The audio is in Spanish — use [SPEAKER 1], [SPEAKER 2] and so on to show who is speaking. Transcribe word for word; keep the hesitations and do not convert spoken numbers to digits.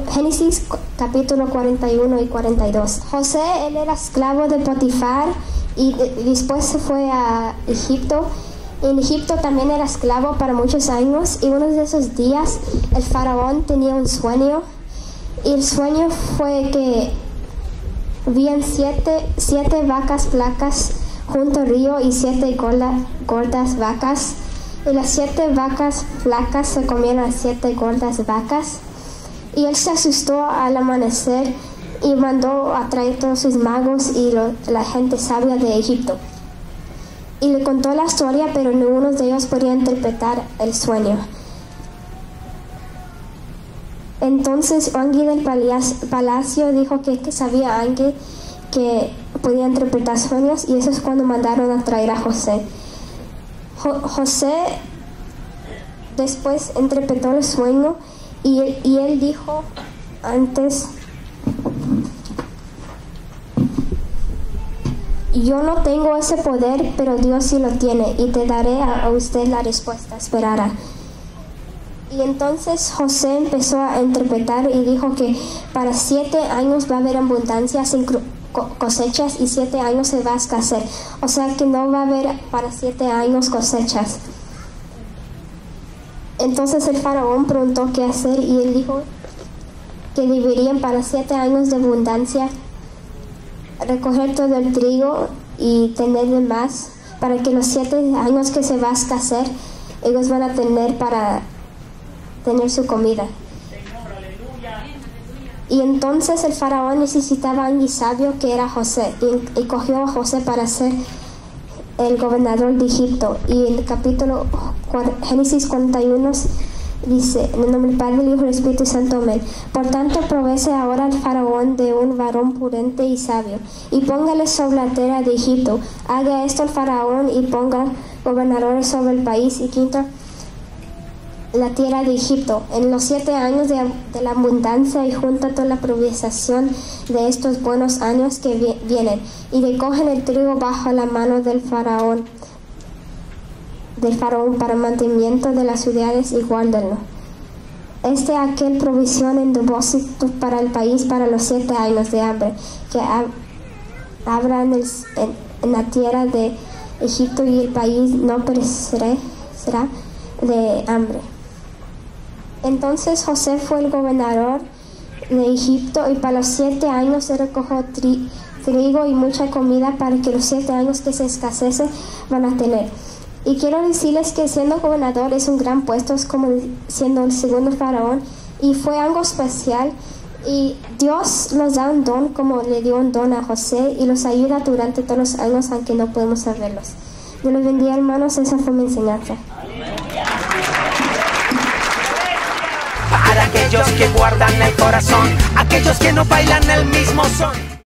[SPEAKER 1] Génesis capítulo cuarenta y uno y cuarenta y dos. José, él era esclavo de Potifar y de, después se fue a Egipto. En Egipto también era esclavo para muchos años y uno de esos días el faraón tenía un sueño y el sueño fue que habían siete, siete vacas flacas junto al río y siete gorda, gordas vacas. Y las siete vacas flacas se comieron a siete gordas vacas. Y él se asustó al amanecer y mandó a traer todos sus magos y lo, la gente sabia de Egipto. Y le contó la historia, pero ninguno de ellos podía interpretar el sueño. Entonces Ongi del palacio dijo que, que sabía Ongi que podía interpretar sueños, y eso es cuando mandaron a traer a José. Jo- José después interpretó el sueño y, y él dijo antes: yo no tengo ese poder, pero Dios sí lo tiene, y te daré a, a usted la respuesta esperada. Y entonces José empezó a interpretar y dijo que para siete años va a haber abundancia sin cosechas y siete años se va a escasear. O sea que no va a haber para siete años cosechas. Entonces el faraón preguntó qué hacer y él dijo que deberían para siete años de abundancia recoger todo el trigo y tener de más, para que los siete años que se va a escasear ellos van a tener para tener su comida. Y entonces el faraón necesitaba a un sabio que era José, y, y cogió a José para ser el gobernador de Egipto. Y en el capítulo Génesis cuarenta y uno dice: en el nombre del Padre, del Hijo y del Espíritu Santo, amén. Por tanto, provece ahora al faraón de un varón prudente y sabio, y póngale sobre la tierra de Egipto. Haga esto el faraón y ponga gobernadores sobre el país, y quinto la tierra de Egipto. En los siete años de, de la abundancia, y junta toda la provisión de estos buenos años que vi, vienen, y recogen el trigo bajo la mano del faraón, del faraón para mantenimiento de las ciudades, y guárdenlo. Este aquel provisión en depósito para el país para los siete años de hambre que ha, habrá en, el, en, en la tierra de Egipto, y el país no perecerá será de hambre. Entonces José fue el gobernador de Egipto, y para los siete años se recogió tri, trigo y mucha comida para que los siete años que se escasece van a tener. Y quiero decirles que siendo gobernador es un gran puesto, es como siendo el segundo faraón, y fue algo especial, y Dios nos da un don como le dio un don a José, y los ayuda durante todos los años aunque no podemos saberlos. Dios los bendiga, hermanos. Esa fue mi enseñanza.
[SPEAKER 2] Para aquellos que guardan el corazón, aquellos que no bailan el mismo son.